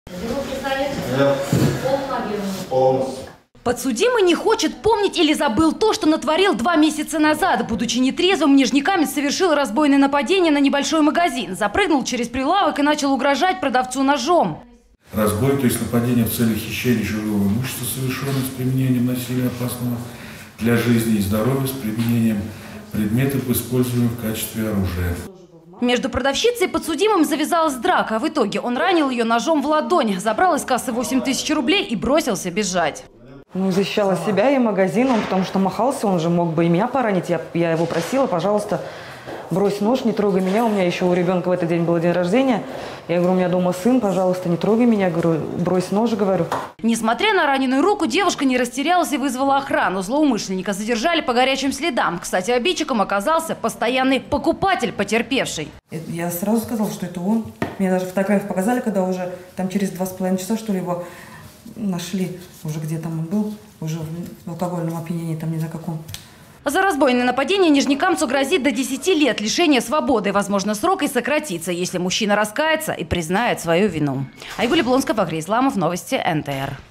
Подсудимый не хочет помнить или забыл то, что натворил 2 месяца назад. Будучи нетрезвым, нижнекамец совершил разбойное нападение на небольшой магазин. Запрыгнул через прилавок и начал угрожать продавцу ножом. Разбой, то есть нападение в целях хищения чужого имущества, совершенное с применением насилия опасного для жизни и здоровья, с применением предметов, используемых в качестве оружия. Между продавщицей и подсудимым завязалась драка. В итоге он ранил ее ножом в ладонь, забрал из кассы 8000 рублей и бросился бежать. Защищала себя и магазин, потому что махался, он же мог бы и меня поранить. Я его просила, пожалуйста, брось нож, не трогай меня. У меня еще у ребенка в этот день был день рождения. Я говорю, у меня дома сын, пожалуйста, не трогай меня. Говорю, брось нож, говорю. Несмотря на раненую руку, девушка не растерялась и вызвала охрану. Злоумышленника задержали по горячим следам. Кстати, обидчиком оказался постоянный покупатель потерпевшей. Я сразу сказала, что это он. Мне даже фотографию показали, когда уже там через 2,5 часа, что ли, его нашли. Уже где там он был, уже в алкогольном опьянении, там не знаю каком. За разбойное нападение нижнекамцу грозит до 10 лет лишения свободы. Возможно, срок и сократится, если мужчина раскается и признает свою вину. Айгуль Яблонская, Фахри Исламов, новости НТР.